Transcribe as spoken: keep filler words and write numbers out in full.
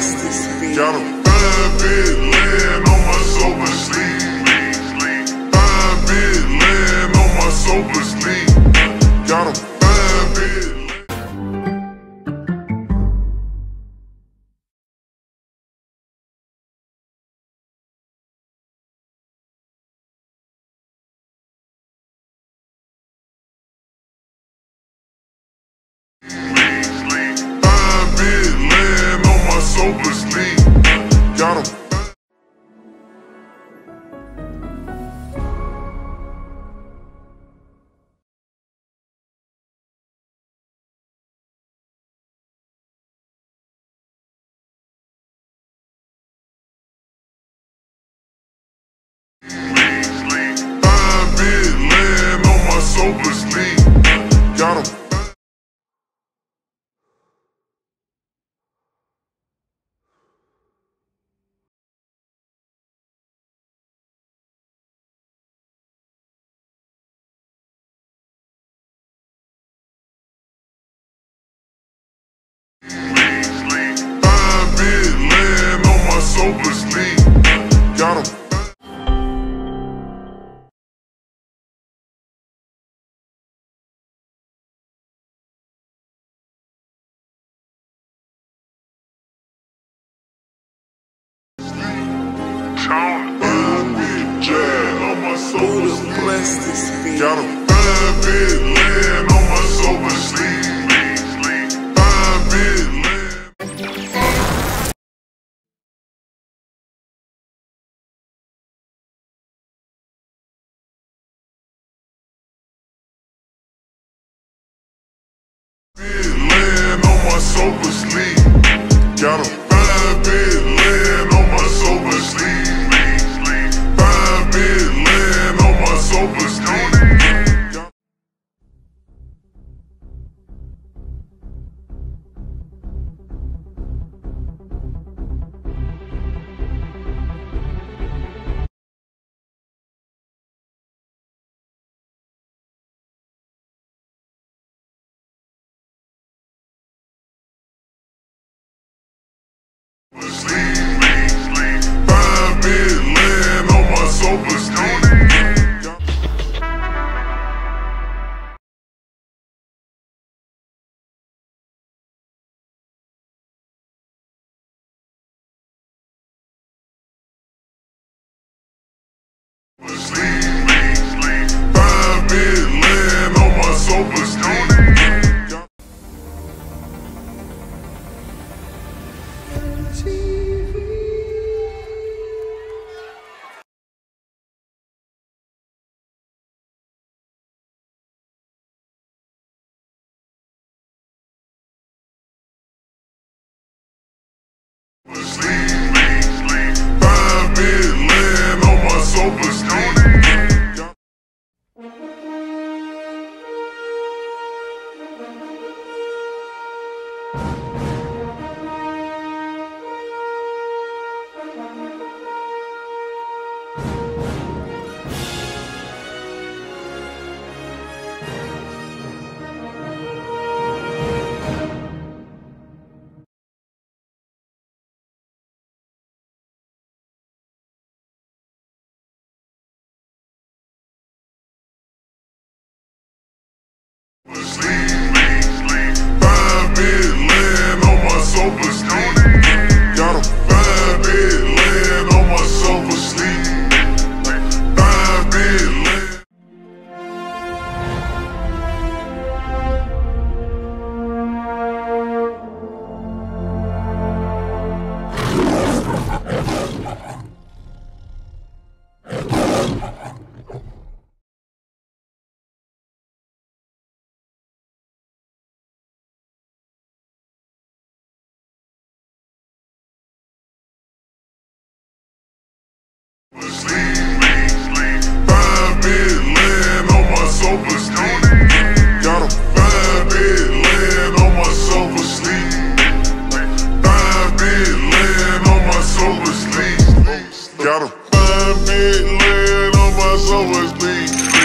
bless this beat. Got a fine bit laying on my sober sleep. Fine bit laying on my sober sleep. Got a fine bit. Sober sleep, got 'em. Fine bit laying on my sober sleep, got 'em. Sober sleep, got 'em. Bless this beat. Got a fine bit laying on my sober sleep. Fine bit laying. Laying on my sober sleep. Got a fine bit laying on my sober sleep. Fine bit laying on my sober sleep. Fine bit laying on my sober sleep. Fine bit laying on my sober sleep. Fine bit laying on my sober sleep. Fine bit laying on my sober sleep. Got a fine bit laying on my sober sleep. Fine bit laying. Fine bit laying on my sober sleep. Got a fine bit laying on my sober sleep. Fine bit laying on my sober sleep. Got a fine bit laying on my sober sleep.